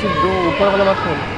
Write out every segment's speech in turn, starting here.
दो ऊपर वाला मत खोल।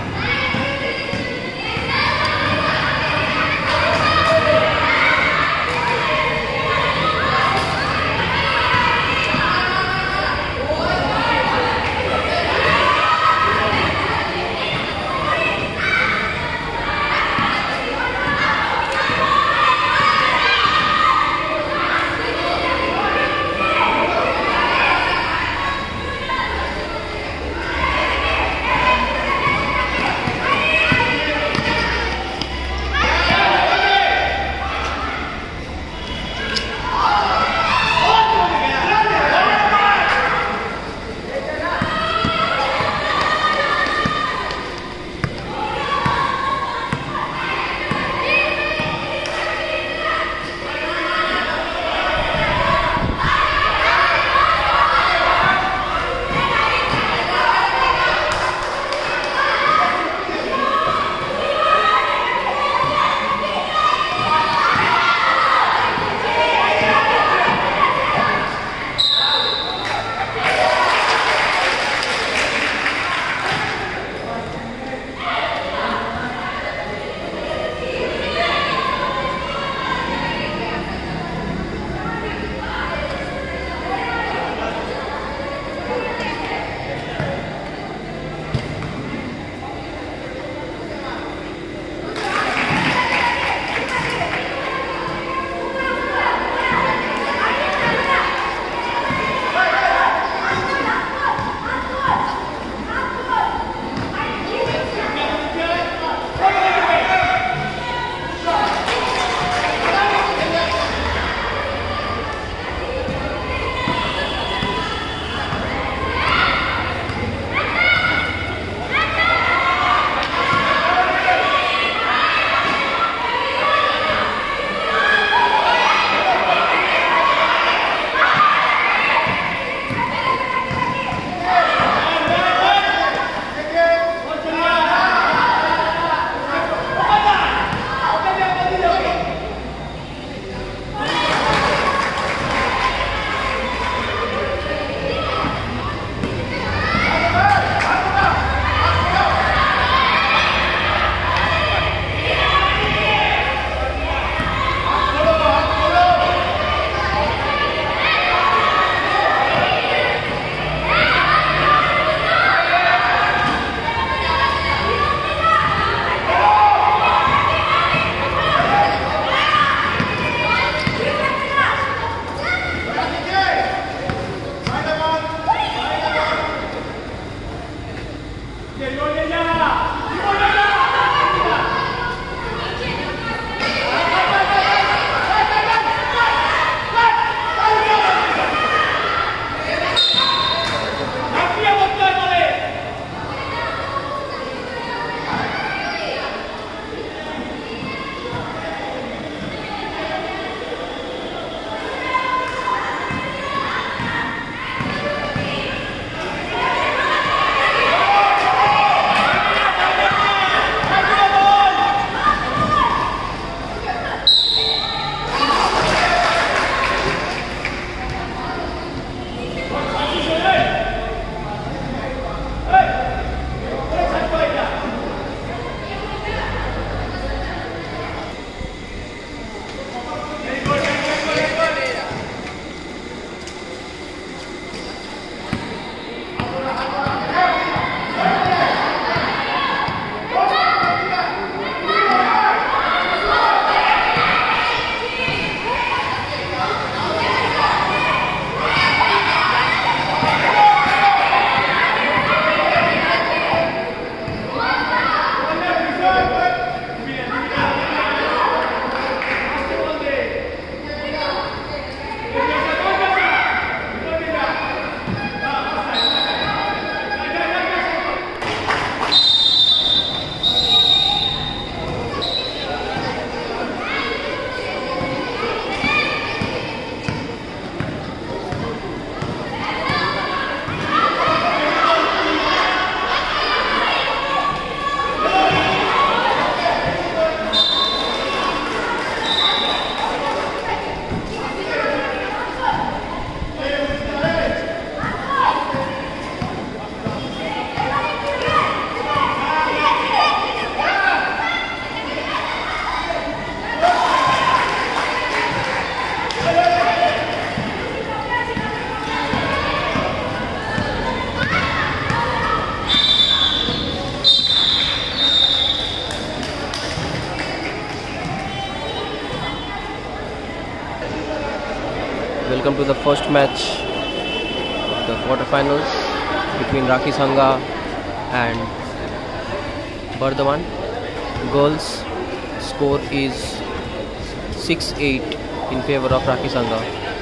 welcome to the first match of the quarterfinals between Rakhi Sanga and Burdwan. Girls score is 6-8 in favor of Rakhi Sanga.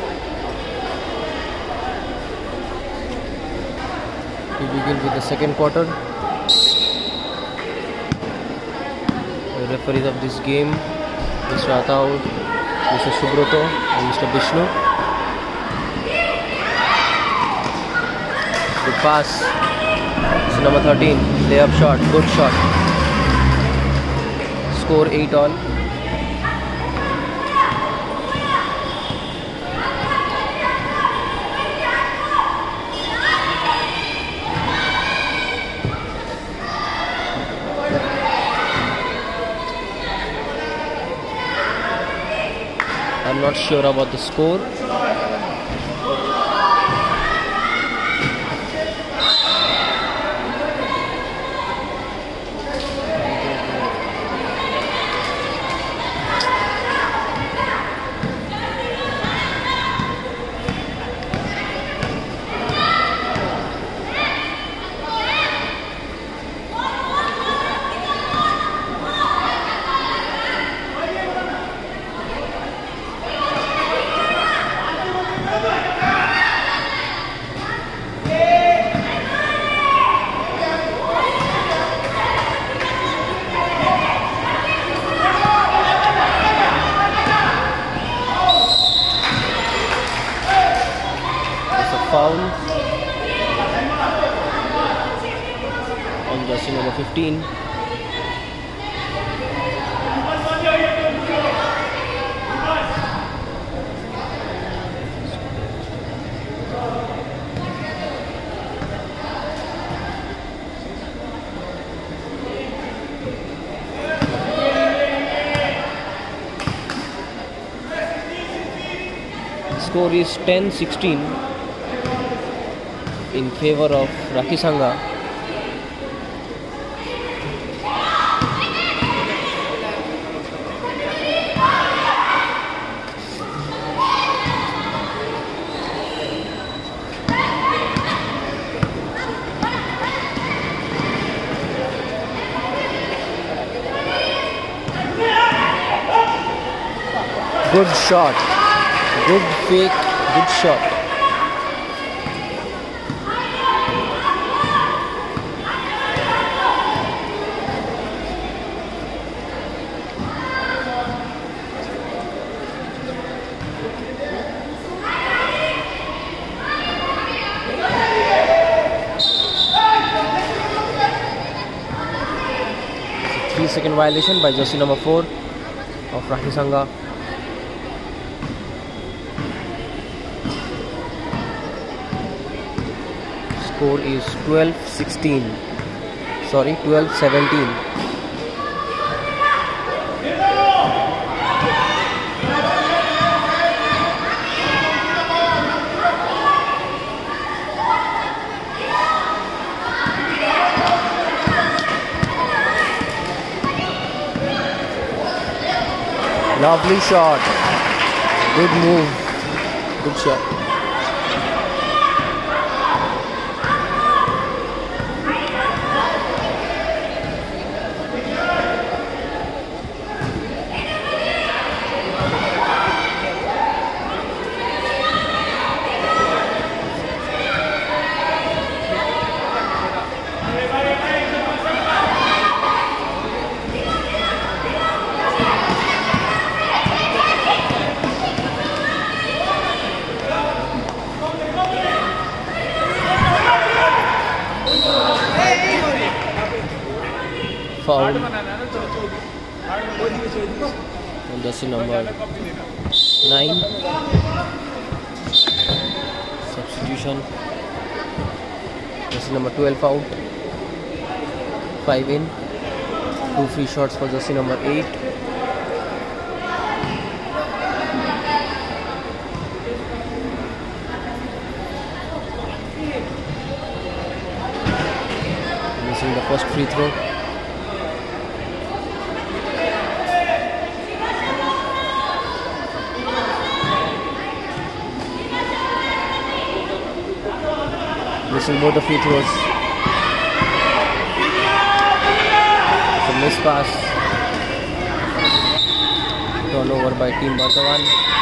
We begin with the second quarter. The referees of this game, Mr. Atau, Mr. Subroto and Mr. Vishnu. Good pass. This is number 13. Layup shot. Good shot. Score 8-all. I'm not sure about the score. Foul on jersey number 15. Score is 10-16 in favor of Rakhi Sanga. Good shot. Good fake. Good shot. It's a 3-second violation by jersey number 4 of Rakhi Sanga. Score is 12-16. Sorry, 12-17. Lovely shot. Good move. Good shot. Foul on jersey number 9. Substitution. Jersey number 12 out. 5 in. 2 free shots for jersey number 8. Missing the first free throw. missing both the free throws. It's a missed pass. Turnover by Team Burdwan.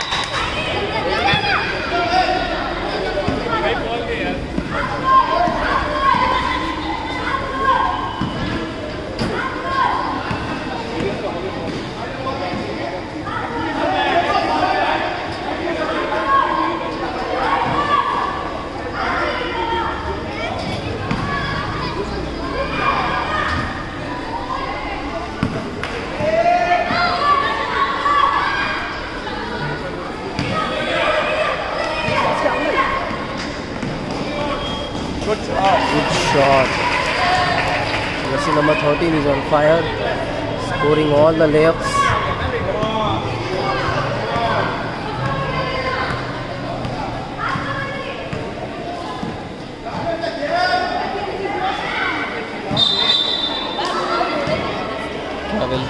Good shot. Jersey number 13 is on fire, scoring all the layups. Travel.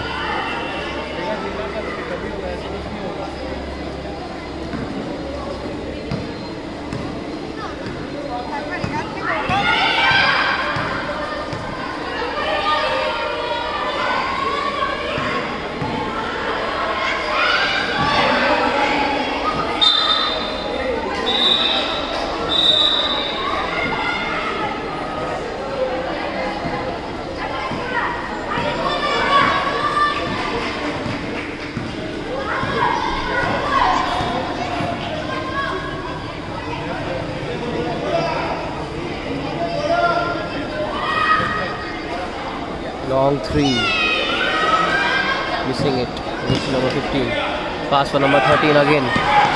Long three, missing it. This number 15. Pass for number 13 again.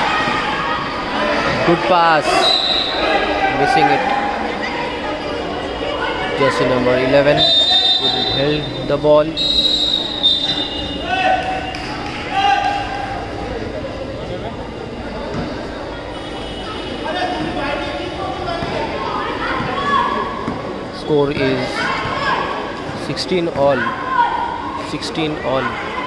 Good pass, missing it. Jersey number 11 held the ball. Score is 16 all. 16 all.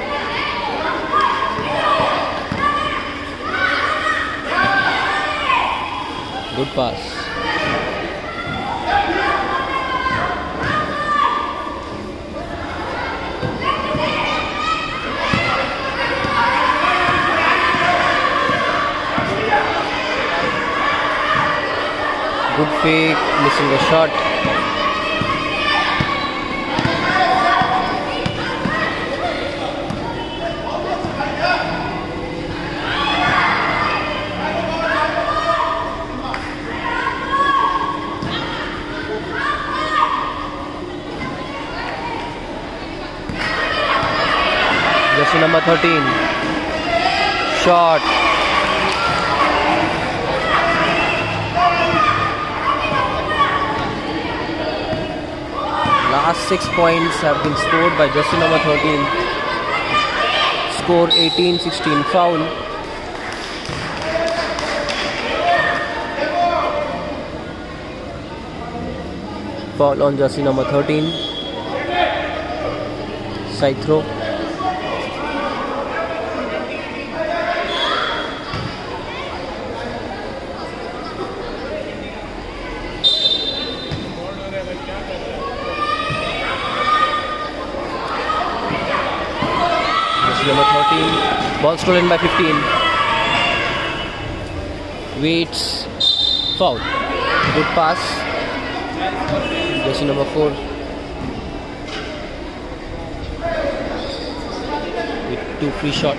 Good pass. Good fake, missing the shot. Jersey number 13. Shot. Last 6 points have been scored by jersey number 13. Score 18-16. Foul. Foul on jersey number 13. Side throw. Number 13, ball stolen by 15. Waits, foul. Good pass. Jersey number 4 with 2 free shot.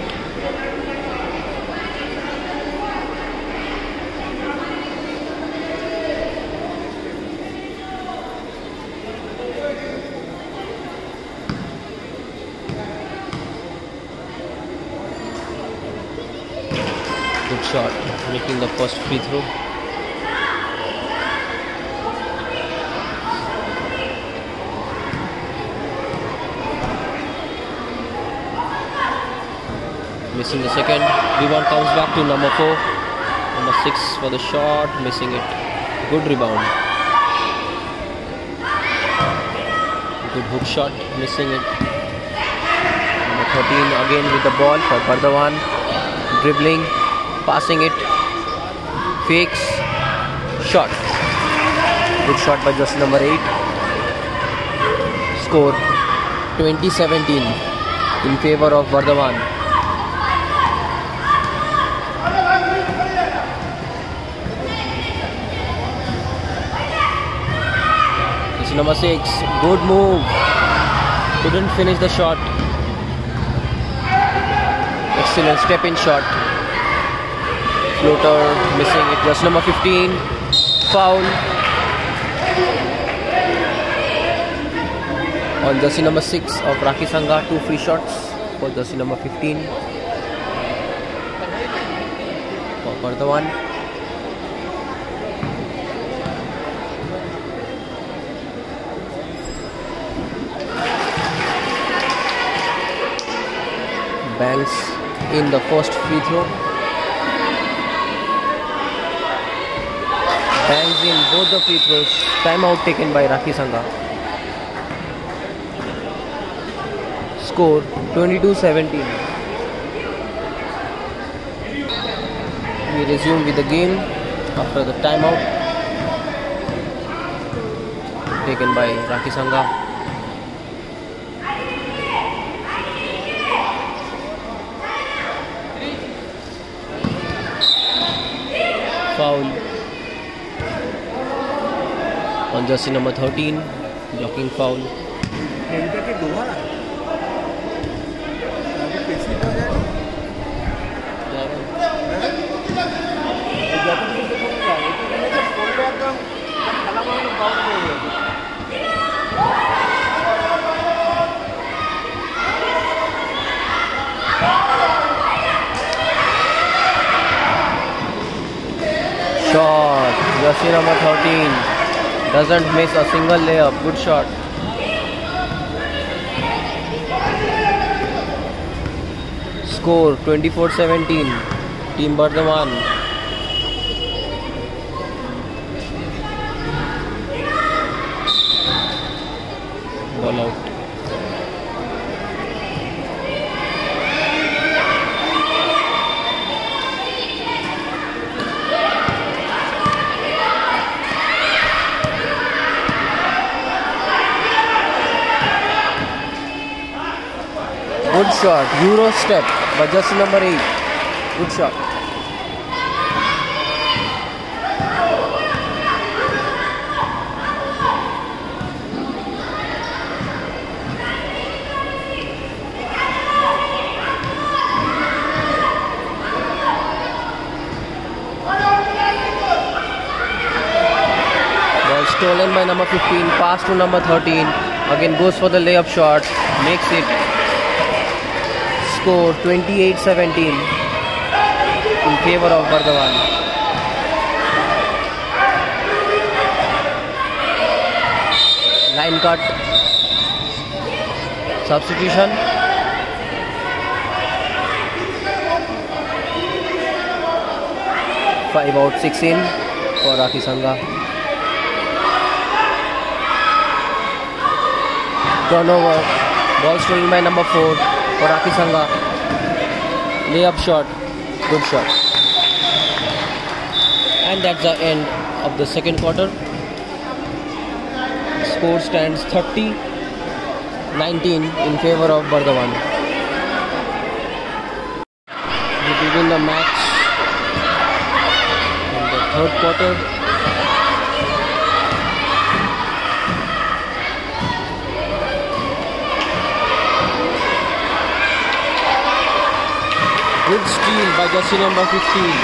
Good shot, making the first free throw. Missing the second. Rebound comes back to number 4. Number 6 for the shot, missing it. Good rebound. Good hook shot, missing it. Number 13 again with the ball for Burdwan. Dribbling. Passing it, fakes, shot. Good shot by jersey number 8. Score 20-17 in favor of Burdwan. Jersey number 6. Good move. Couldn't finish the shot. Excellent step in shot. Floater missing it. Jersey number 15. Foul on jersey number 6 of Rakhi Sanga. 2 free shots for jersey number 15 for Burdwan. Banks in the first free throw. Bangs in both the free throws. Timeout taken by Rakhi Sanga. Score 22-17. We resume with the game after the timeout taken by Rakhi Sanga. Foul on jersey number 13, blocking foul. Shot, jersey number 13 doesn't miss a single layup. Good shot. Score 24-17. Team Burdwan. Ball out. Good shot, Euro step by jersey number 8. Good shot. Ball stolen by number 15, pass to number 13. Again goes for the layup shot, makes it. Score 28-17 in favor of Burdwan. Line cut. Substitution. Five out, 6 in for Rakhi Sanga. Turnover. Ball stolen by number 4. For Rakhi Sanga, layup shot, good shot. And that's the end of the second quarter. Score stands 30-19 in favor of Burdwan. We begin the match in the third quarter. Good steal by jersey number 15.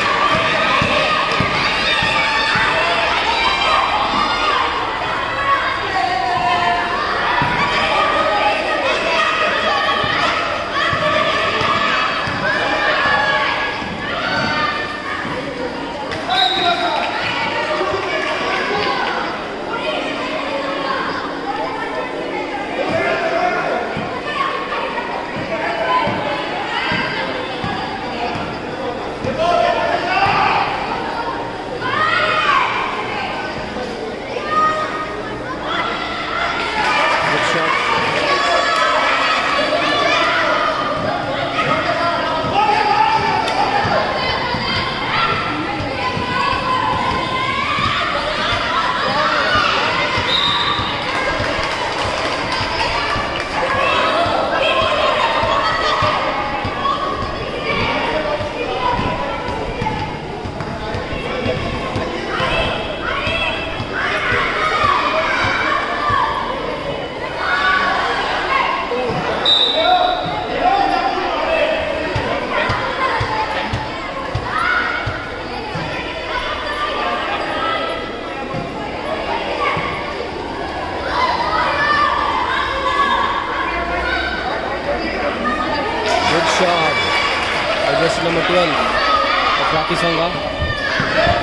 jersey number 12 of Rakhi Sanga.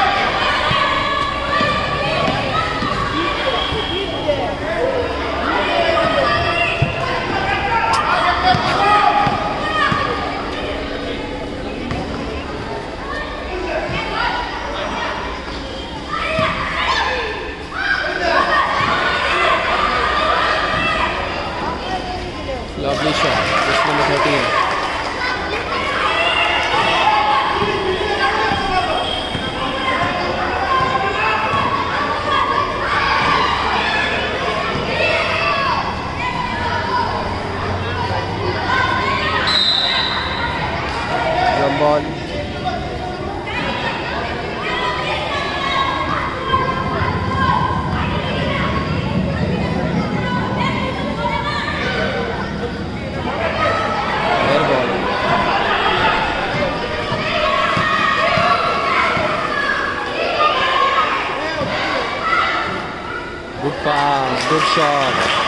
Lovely shot, jersey number 13. Jump ball. Good pass, good shot.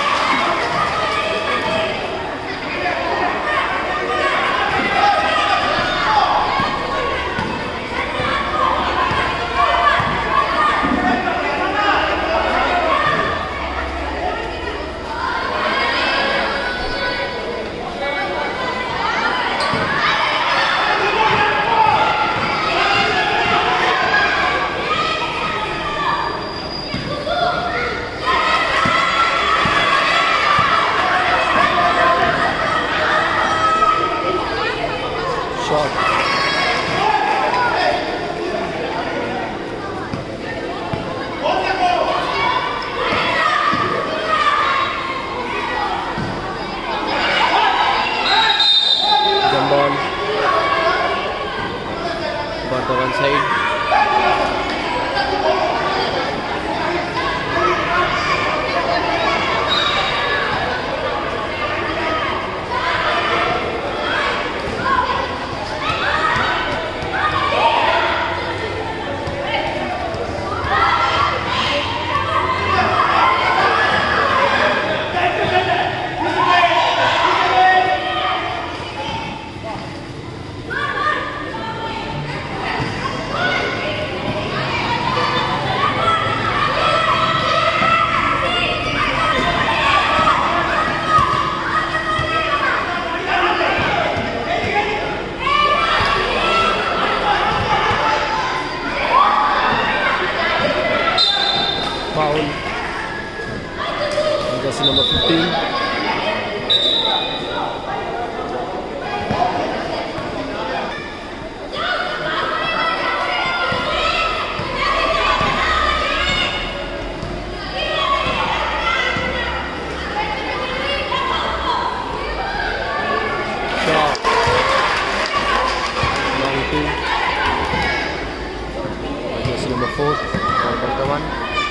Shot. Jump ball. Burdwan side. Foul. Jersey number 15. Shot. Long two. Jersey number 4 for Burdwan.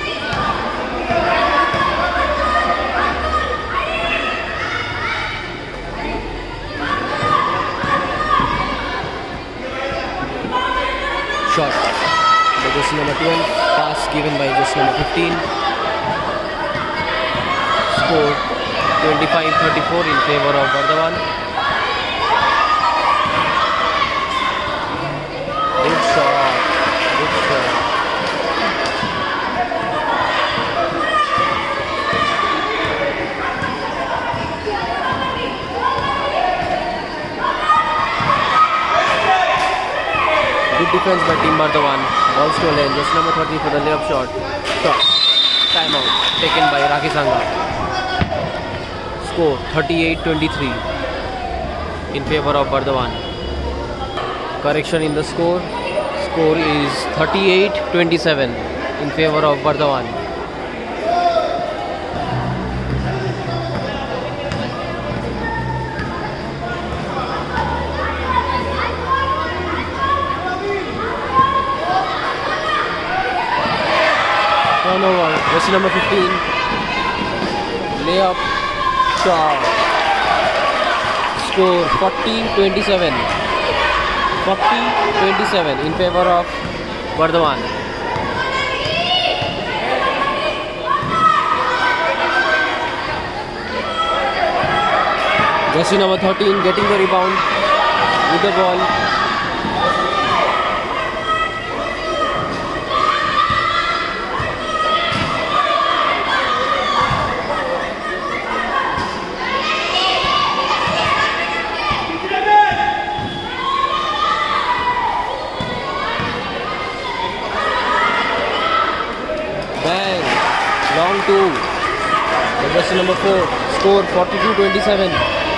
Shot by jersey number 12, pass given by jersey number 15. Score 25-34 in favor of Burdwan. Good shot, good shot. Good defense by team Burdwan. Ball stolen. Jersey number 30 for the layup shot. Shot. Timeout taken by Rakhi Sanga. Score 38-23 in favor of Burdwan. Correction in the score. Score is 38-27 in favor of Burdwan. Turnover, jersey number 15, layup, shot, score 40-27 in favor of Burdwan. Jersey number 13 getting the rebound. with the ball. Bang! Long two. Jersey number 4. Score 42-27.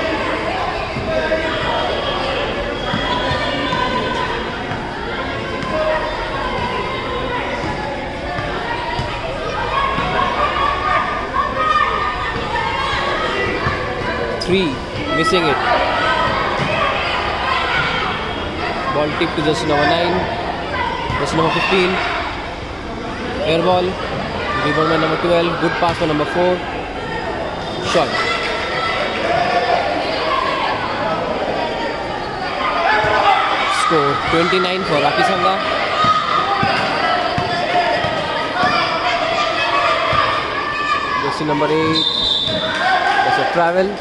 Missing it. Ball tipped to jersey number 9. Jersey number 15. Air ball. Rebound by number 12. Good pass for number 4. Shot. Score 29 for Rakhi Sanga. Jersey number 8. That's a travel.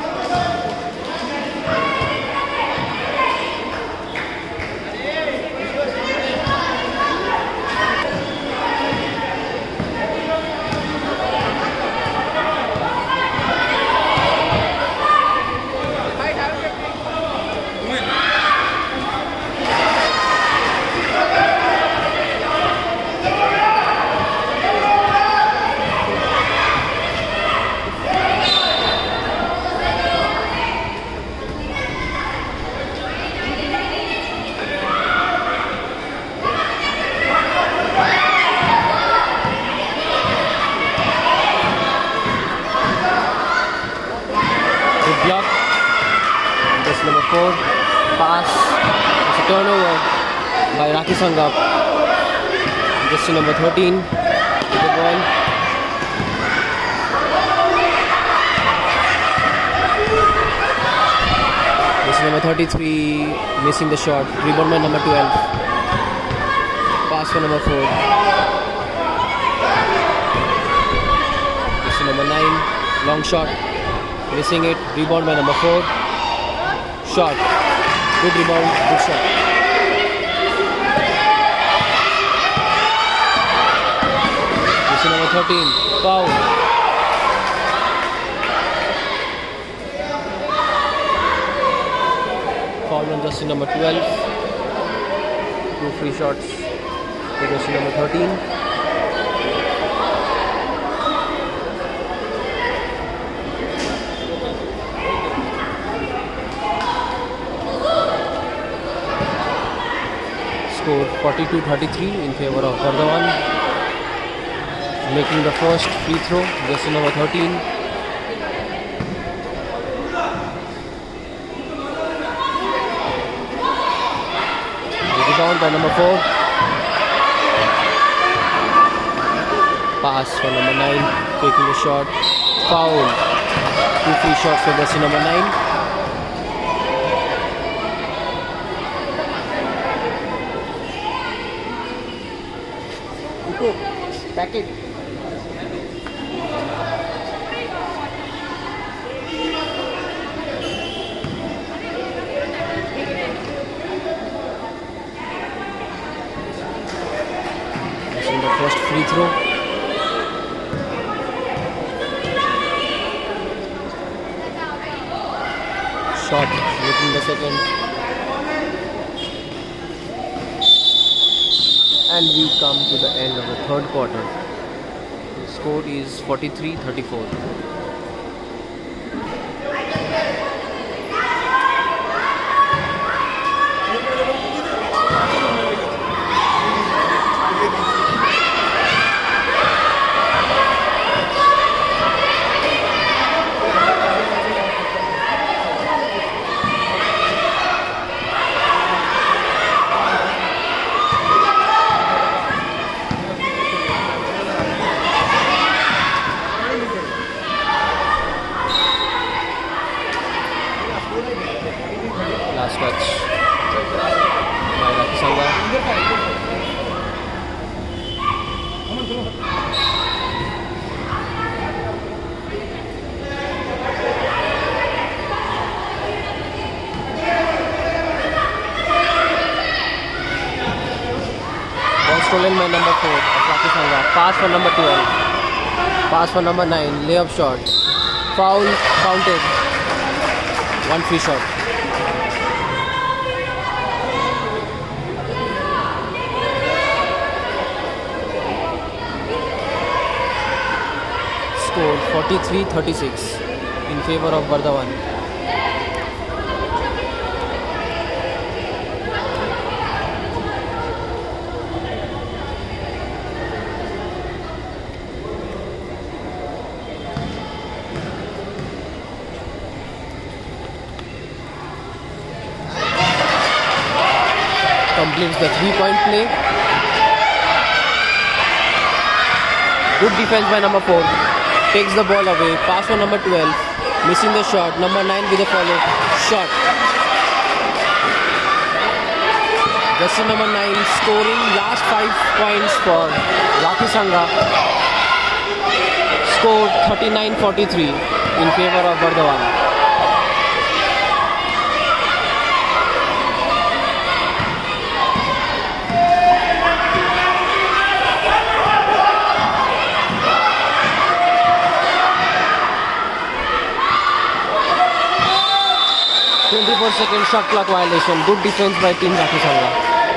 Block. That's number 4. Pass. It's a turnover by Rakhi Sanga. Just number 13. With the ball. This number 33 missing the shot. Rebound by number 12. Pass for number 4. This number 9. Long shot. Missing it. Rebound by number 4. Shot. Good rebound. Good shot. This is number 13. Foul. Foul on jersey number 12. 2 free shots to jersey number 13. Score 42-33 in favor of Burdwan. Making the first free throw, jersey number 13. Rebound by number 4. Pass for number 9, taking the shot. Foul. 2 free shots for jersey number 9. Packet. This is the first free throw. Shot, making the second. And we come to the end of the third quarter. The score is 43-34. 11 by number 4 of Rakhi Sanga. Pass for number 12. Pass for number 9. Layup shot. Foul counted. One free shot. Score 43-36 in favor of Burdwan. Completes the 3-point play. Good defense by number 4. Takes the ball away. Pass for number 12. Missing the shot. Number 9 with a follow. Shot. Jersey number 9 scoring last 5 points for Rakhi Sanga. Scored 39-43 in favor of Burdwan. Second shot clock violation. Good defense by team Rakhi Sanga.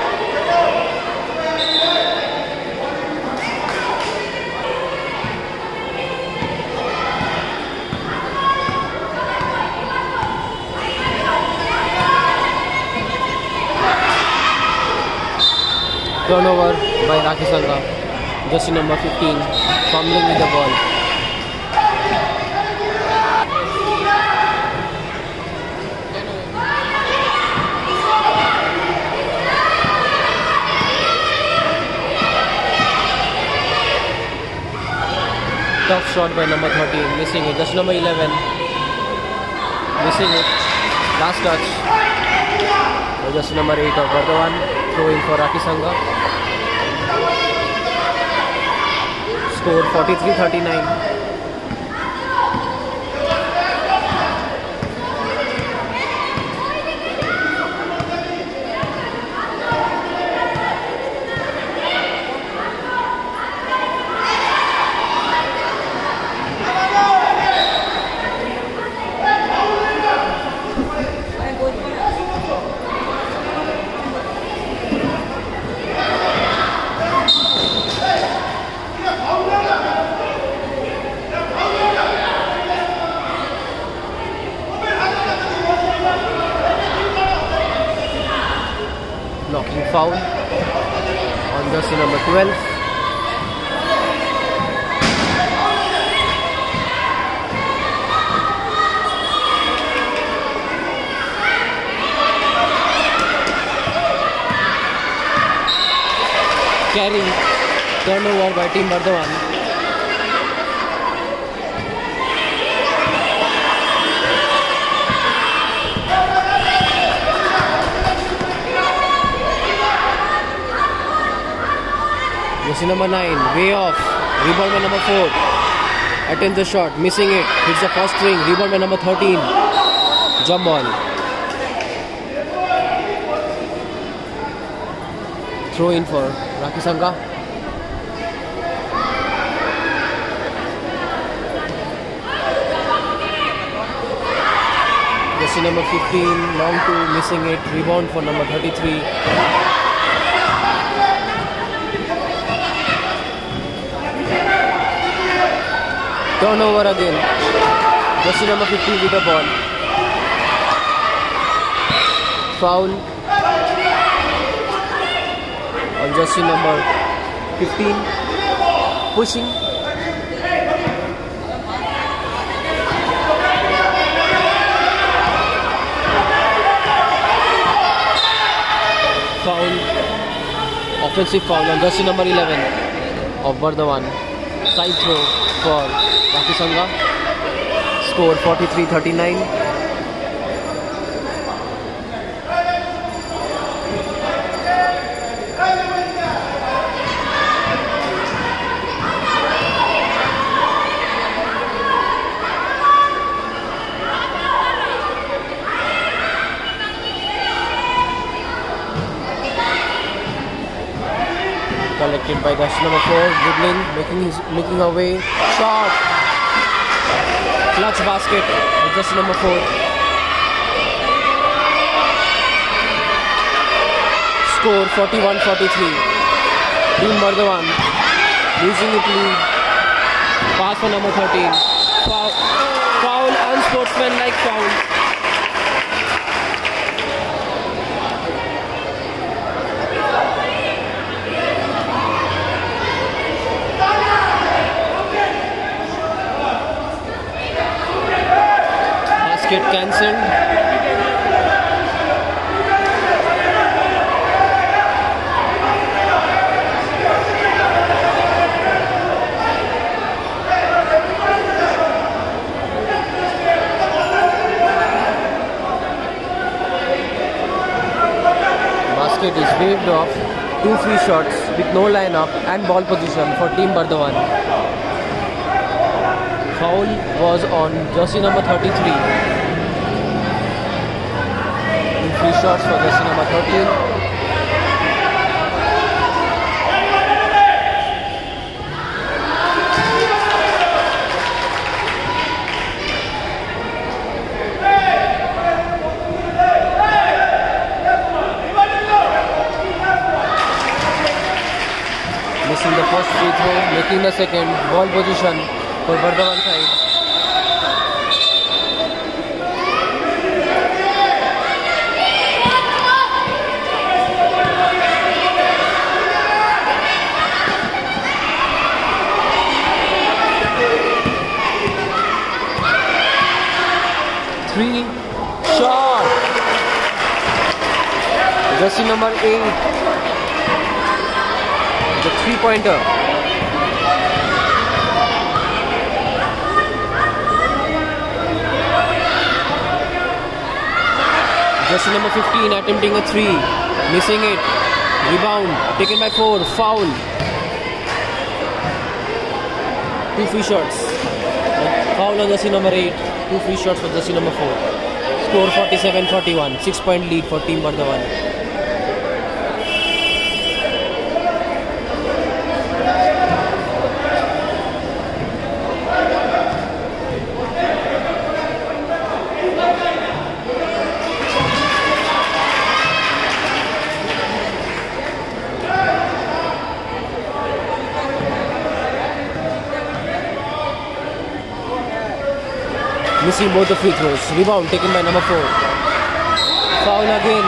Turnover by Rakhi Sanga. Jersey number 15 fumbling with the ball. Tough shot by number 13, missing it. That's number 11, missing it. Last touch. That's number 8 of Burdwan, throwing for Rakhi Sanga. Score 43-39. Blocking foul on jersey number 12. Carry, turnover by team Burdwan. Jersey number 9, way off. Rebound by number 4. Attempts the shot, missing it. Hits the first string. Rebound by number 13. Jump ball. Throw in for Rakhi Sanga. Jersey number 15, long two, missing it. Rebound for number 33. Turnover again. Jersey number 50 with the ball. Foul on jersey number 15. Pushing. Foul. Offensive foul on jersey number 11 of Burdwan. Side throw for Rakhi Sanga. Score 43-39. Intercepted by jersey number 4, dribbling, making her way. Shot! Clutch basket with jersey number 4. Score 41-43. Team Burdwan losing it lead. Pass for number 13. Foul, unsportsmanlike foul. Basket cancelled. Basket is waved off. 2 free shots with no lineup and ball position for Team Burdwan. Foul was on jersey number 33. 2 free shots for jersey number 13. Missing the first free throw, making the second. Ball position for Burdwan side. Three shot. Jersey number 8. The 3-pointer. Jersey number 15 attempting a 3, missing it. Rebound taken by 4. Foul. 2 free shots. Foul on jersey number 8. 2 free shots for jersey number 4. Score 47-41. 6-point lead for Team Burdwan. Missing both the free throws. Rebound taken by number 4. Foul again.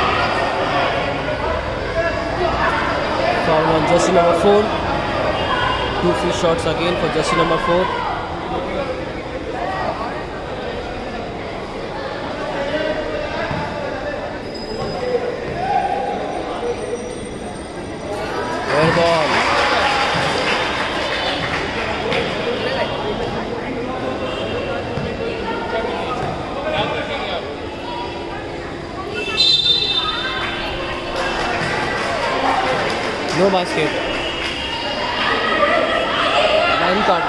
Foul on jersey number 4. 2 free shots again for jersey number 4. Air ball. No basket. Line cut.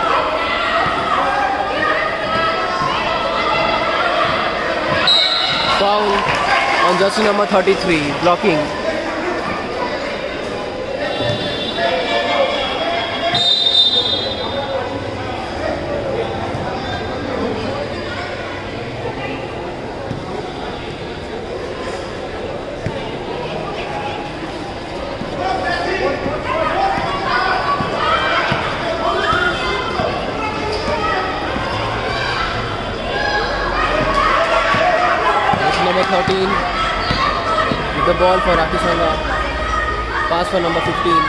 Foul on jersey number 33. Blocking. Number 13 with the ball for Rakhi Sanga. Pass for number 15.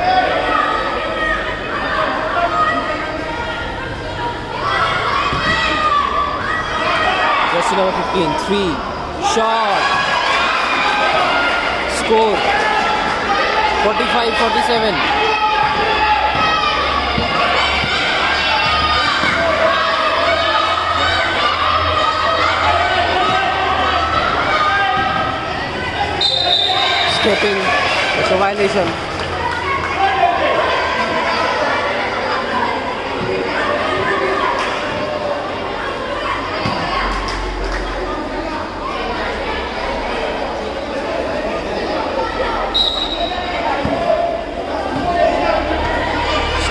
Jersey number 15, 3 shot. Score 45-47. Stepping, it's a violation.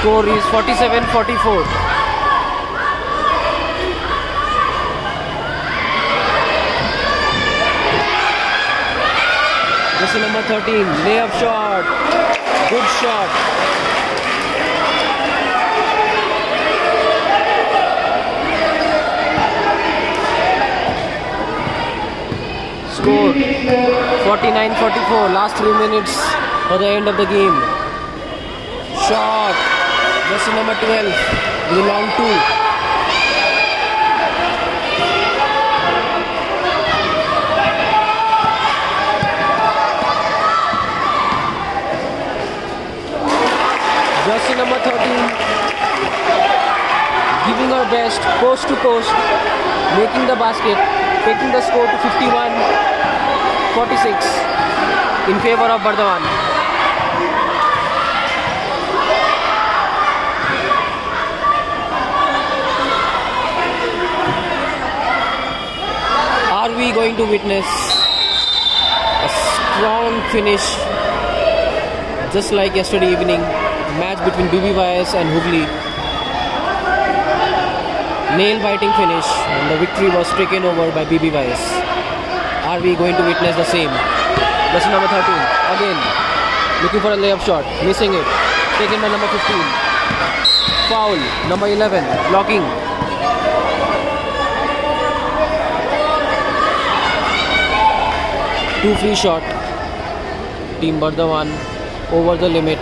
Score is 47-44. Jersey number 13, layup shot. Good shot. Score 49-44. Last 3 minutes for the end of the game. Shot. Jersey number 12 with a long 2. Jersey number 13 giving her best, coast to coast, making the basket, taking the score to 51-46 in favor of Burdwan. Are we going to witness a strong finish just like yesterday evening? Match between BBYS and Hooghly. Nail-biting finish, and the victory was taken over by BBYS. Are we going to witness the same? Jersey number 13 again looking for a layup shot, missing it. Taken by number 15. Foul. Number 11 blocking. Two free shot. Team Burdwan over the limit.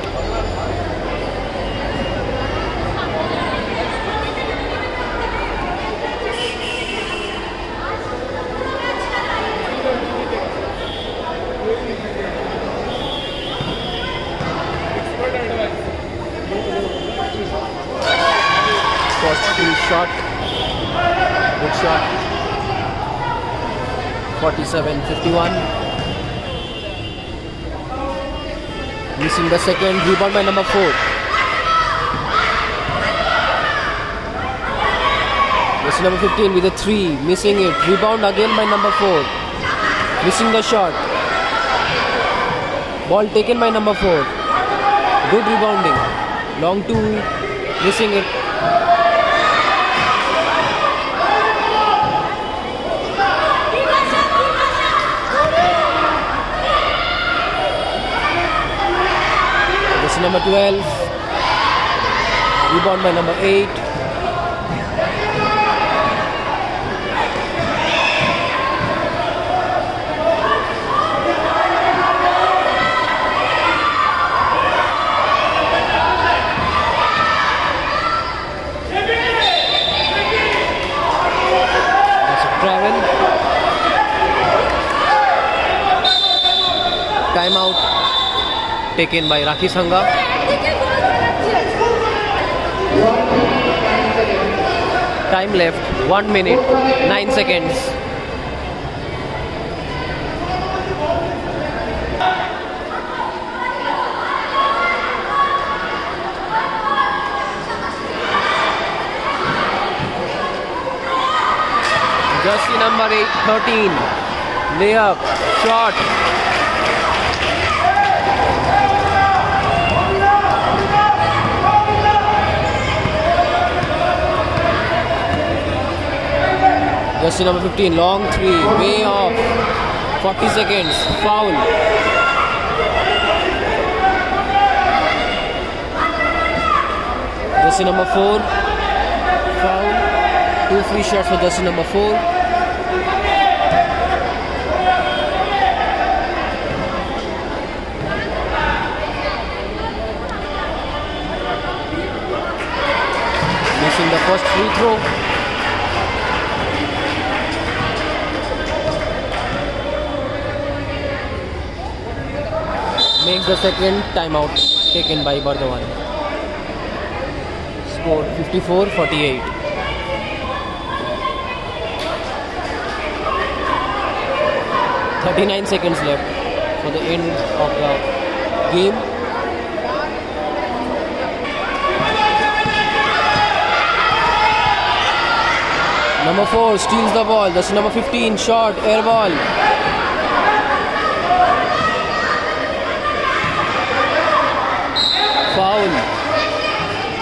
Shot, good shot. 47-51. Missing the second. Rebound by number 4. This is number 15 with a 3, missing it. Rebound again by number 4, missing the shot. Ball taken by number 4. Good rebounding. Long 2, missing it. Number 12, rebound by number 8. That's a travel. Timeout taken by Rakhi Sanga. Time left 1 minute 9 seconds. Jersey number 13, layup, shot. Jersey number 15, long 3, way off, 40 seconds, foul. Jersey number 4, foul. 2 free shots for jersey number 4. Missing the first free throw. Makes the second timeout taken by Burdwan. Score 54-48. .39 seconds left for the end of the game. Number 4 steals the ball. That's number 15, shot, air ball. Foul.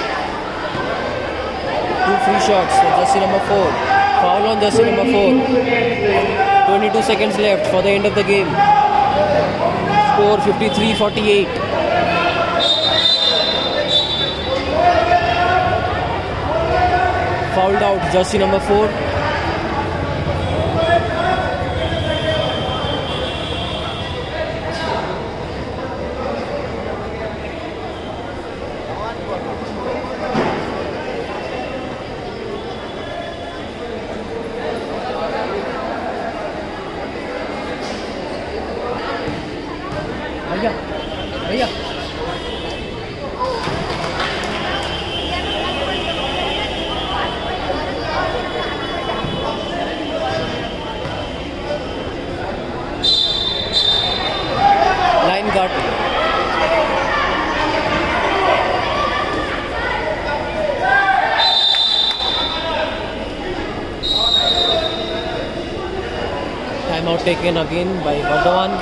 free shots for jersey number 4. Foul on jersey number 4. 22 seconds left for the end of the game. Score 53-48. Fouled out jersey number 4. भैया line cut time out taken again by Burdwan.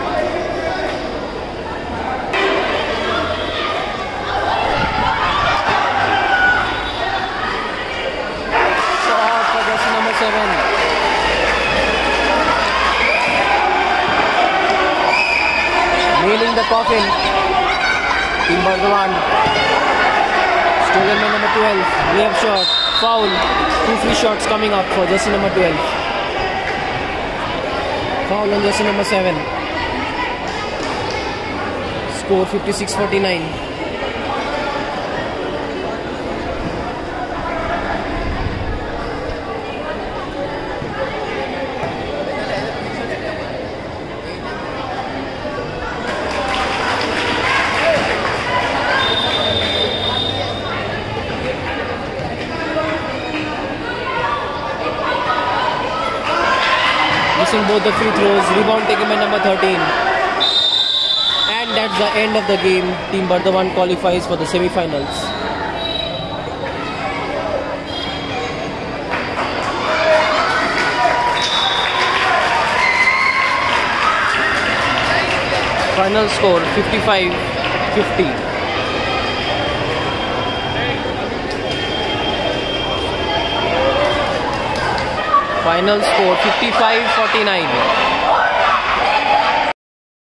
Nailing the coffin. Team Burdwan. Stolen by number 12. Layup shot. Foul. 2 free shots coming up for jersey number 12. Foul on jersey number 7. Score 56-49. Missing both the free throws. Rebound taken by number 13. And that's the end of the game. Team Burdwan qualifies for the semi-finals. Final score 55-50. Final score 55-49.